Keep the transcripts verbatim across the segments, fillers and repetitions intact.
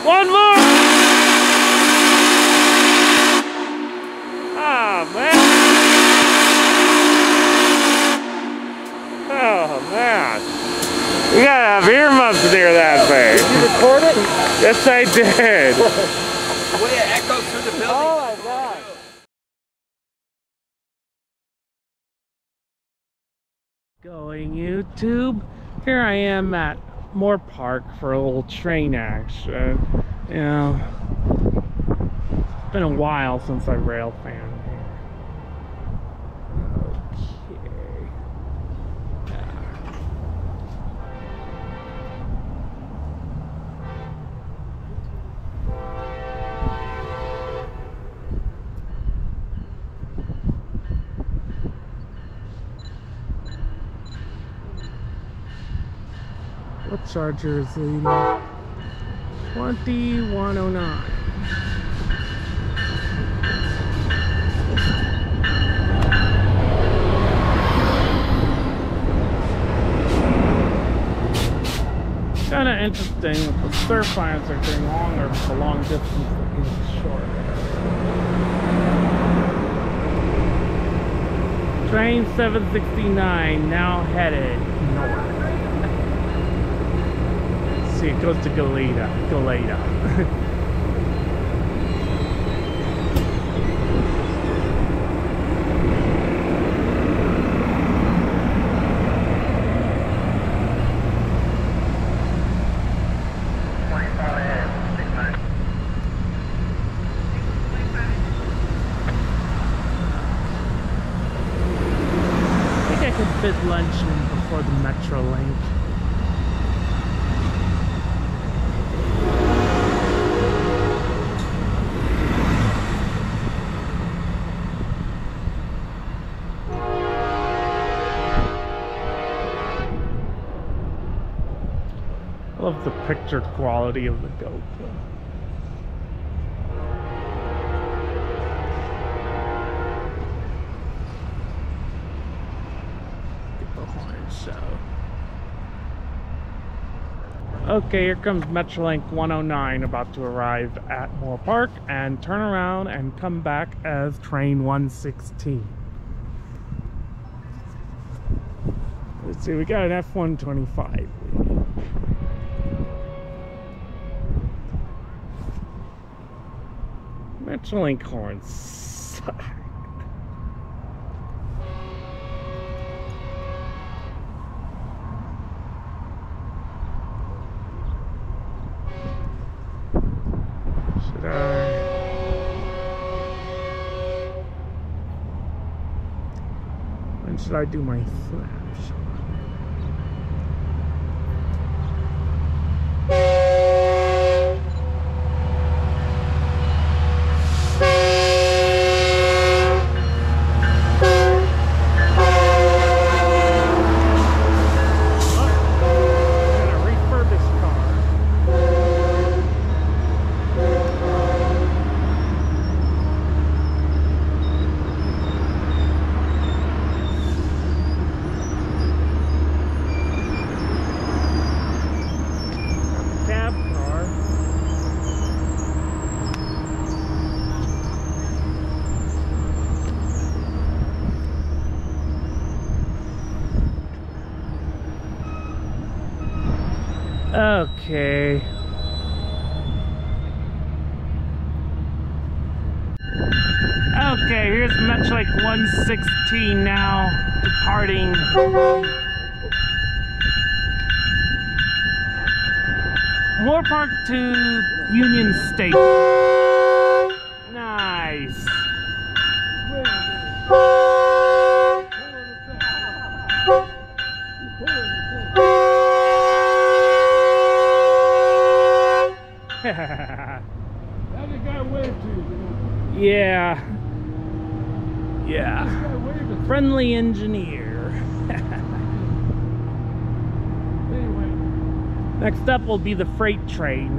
One more! Oh, man. Oh, man. You gotta have earmuffs near that thing. Did you record it? Yes, I did. The way it echoes through the building. Oh, my God. Going YouTube. Here I am at Moorpark for a little train action. You know, it's been a while since I railfanned here. Okay. Yeah. What charger is it? twenty-one oh nine. Kind of interesting that the surf lines are getting longer, but the long distance is getting shorter. Train seven sixty-nine now headed north. See, it goes to Galeta. Galeta. I think I could fit lunch in before the Metrolink. I love the picture quality of the GoPro. Get the horn show. Okay, here comes Metrolink one oh nine about to arrive at Moorpark and turn around and come back as train one sixteen. Let's see, we got an F one twenty-five. Metrolink horns suck. Should I? When should I do my snapshot? Okay. Okay, here's Metrolink one sixteen now departing. Moorpark to Union Station. Nice. How'd the guy wave to you? Yeah. Yeah. Friendly engineer. Anyway. Next up will be the freight train.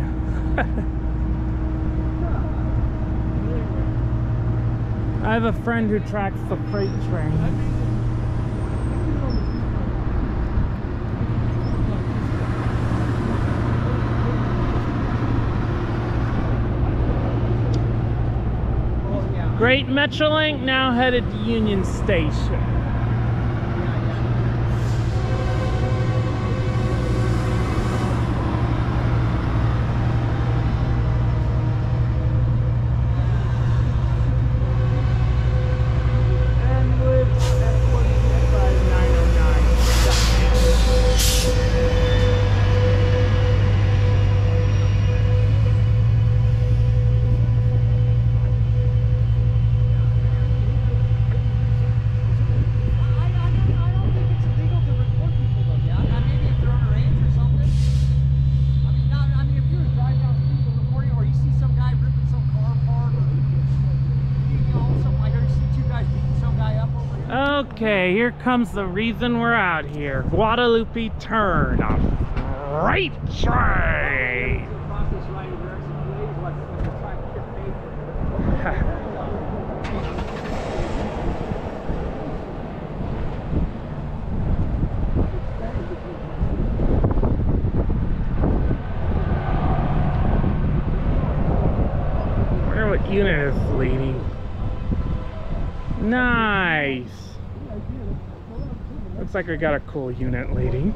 I have a friend who tracks the freight train. Great Metrolink, now headed to Union Station. Okay, here comes the reason we're out here. Guadalupe turn off right train. I wonder what unit is leading. Nice. Looks like we got a cool unit leading.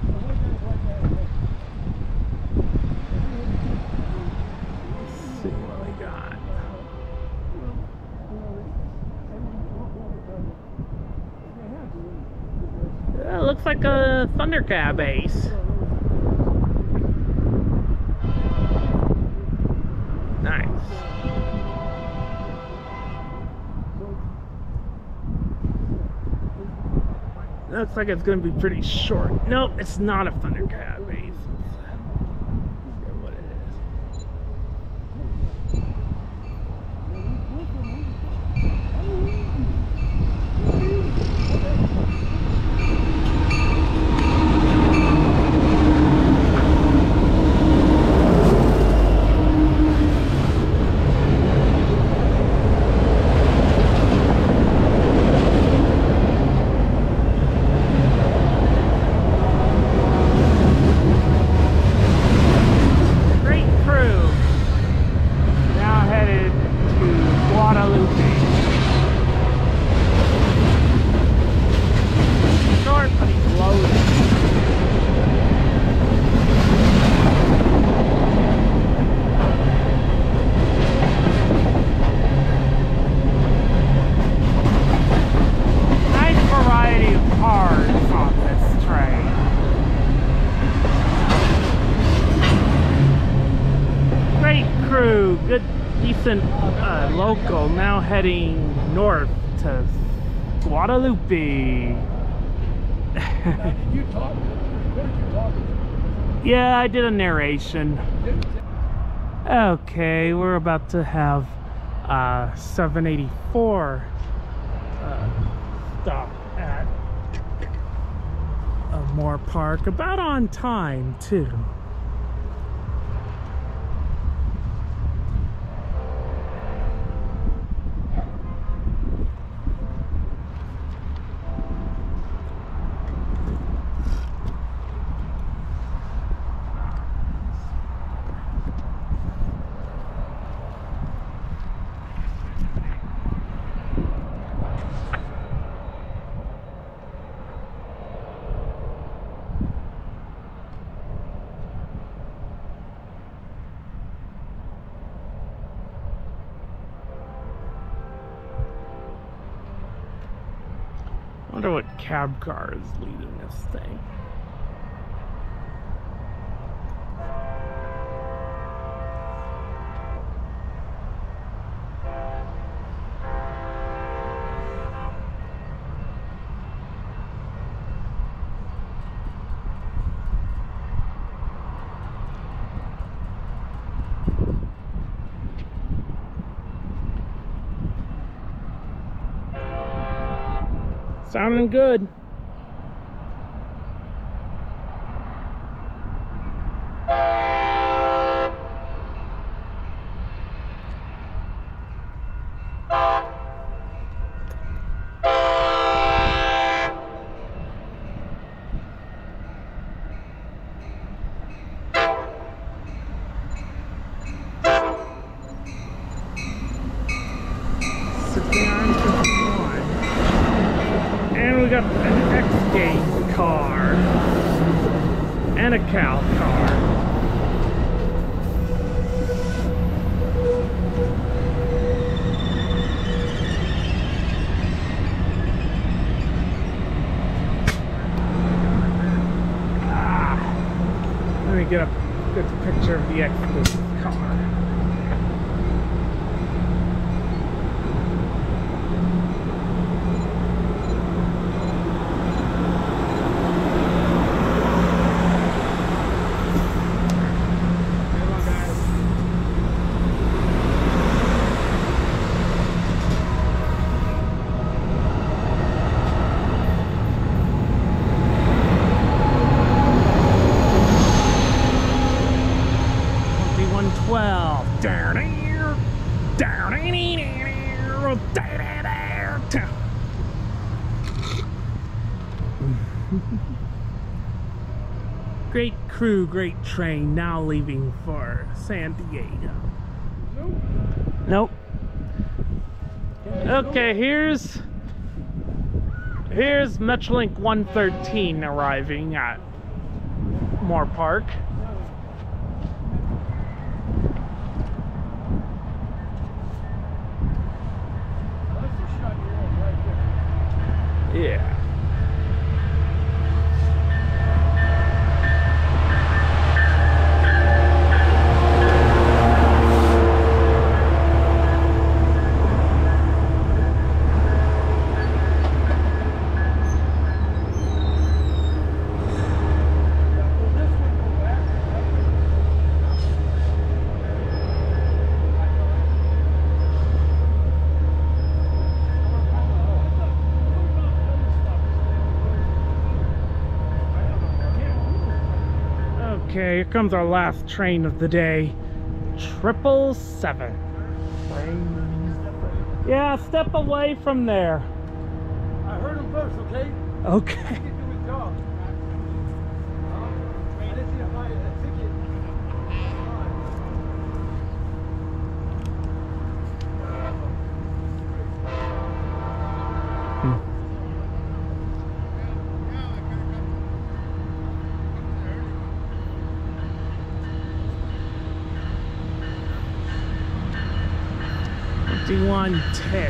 Let's see what we got. Yeah, looks like a Thundercab ace. Nice. Looks like it's going to be pretty short. Nope, it's not a Thundercab ace. Let's see what it is. Good, decent uh, local, now heading north to Guadalupe. You talked. What did you talk about? Yeah, I did a narration. Okay, we're about to have uh, seven eighty-four uh, stop at uh, Moorpark, about on time too. I wonder what cab car is leading this thing. Sounding good. skate car and a cow car. Let me get a good picture of the exclusive car. twelve down here, down here, down. Great crew, great train, now leaving for San Diego. Nope. Okay, here's here's Metrolink one thirteen arriving at Moorpark. Yeah. Okay, here comes our last train of the day. Triple seven. Yeah, step away from there. I heard him first, okay? Okay. Get to his job. I didn't see him buy a ticket. fifty-one ten.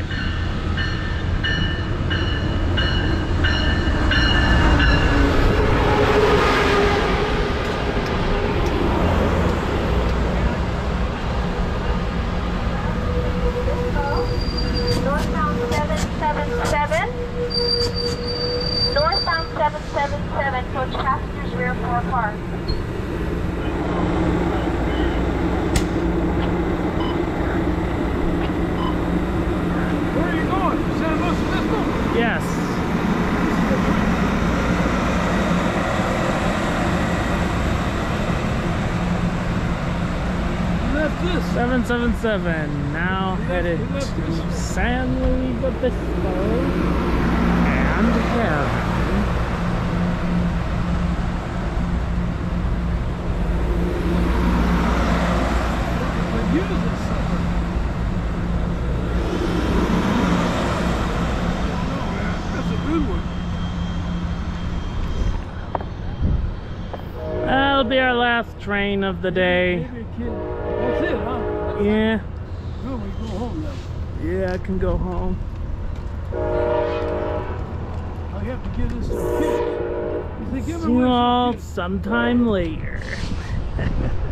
Northbound seven seven seven. Northbound seven seven seven. Coach passengers rear floor park. Where are you going? San Luis? Yes. You left this. seven seven seven now headed to San Luis Obispo and Railfanned. But use this sucker. That's a good one. That'll be our last train of the day. Maybe a kid. That's it, huh? Yeah, No, we go home now. yeah, I can go home. I have to give this to a kid. You think, give See him you away all some kid. sometime later.